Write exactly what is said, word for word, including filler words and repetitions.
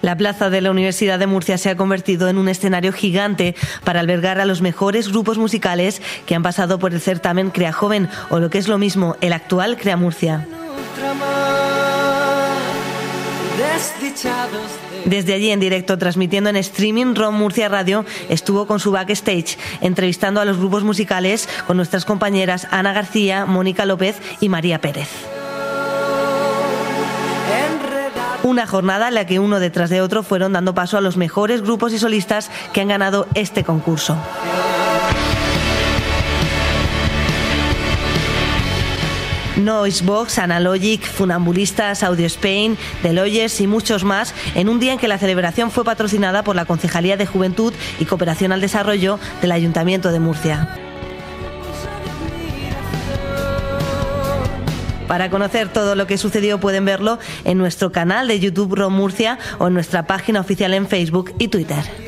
La plaza de la Universidad de Murcia se ha convertido en un escenario gigante para albergar a los mejores grupos musicales que han pasado por el certamen Crea Joven, o lo que es lo mismo, el actual Crea Murcia. Desde allí, en directo, transmitiendo en streaming, ROM Murcia Radio estuvo con su backstage, entrevistando a los grupos musicales con nuestras compañeras Ana García, Mónica López y María Pérez. Una jornada en la que uno detrás de otro fueron dando paso a los mejores grupos y solistas que han ganado este concurso. Noisebox, Analogic, Funambulistas, Audio Spain, The Lawyers y muchos más, en un día en que la celebración fue patrocinada por la Concejalía de Juventud y Cooperación al Desarrollo del Ayuntamiento de Murcia. Para conocer todo lo que sucedió pueden verlo en nuestro canal de YouTube ROM Murcia o en nuestra página oficial en Facebook y Twitter.